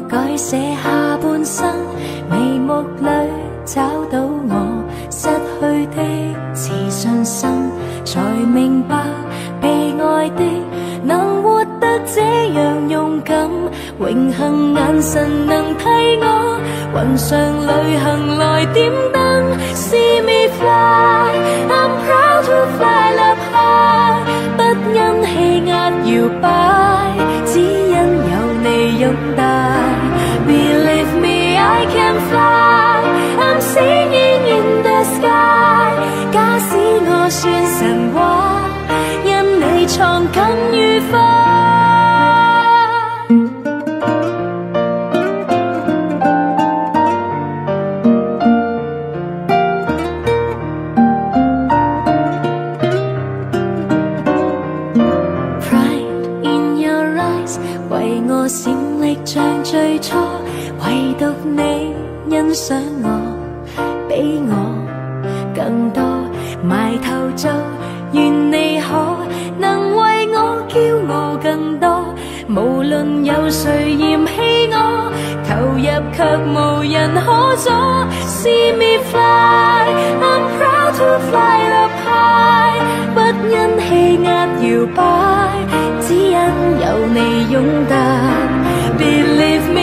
改寫下半生，眉目裏找到我失去的自信心，才明白被愛的能活得這樣勇敢，榮幸眼神能替我雲上旅行來點燈。See me fly, I'm proud to fly up high， 不因氣壓搖擺，只因有你擁戴。Believe me, I can fly, I'm singing in the sky。 假使我算神話，因你創更愉快。為我閃力像最初，唯獨你欣賞我，比我更多。埋頭做，願你可能為我驕傲更多。無論有誰嫌棄我，投入卻無人可阻。See me fly, I'm proud to fly up high， 不因氣壓搖擺，只因有你擁戴。Believe me。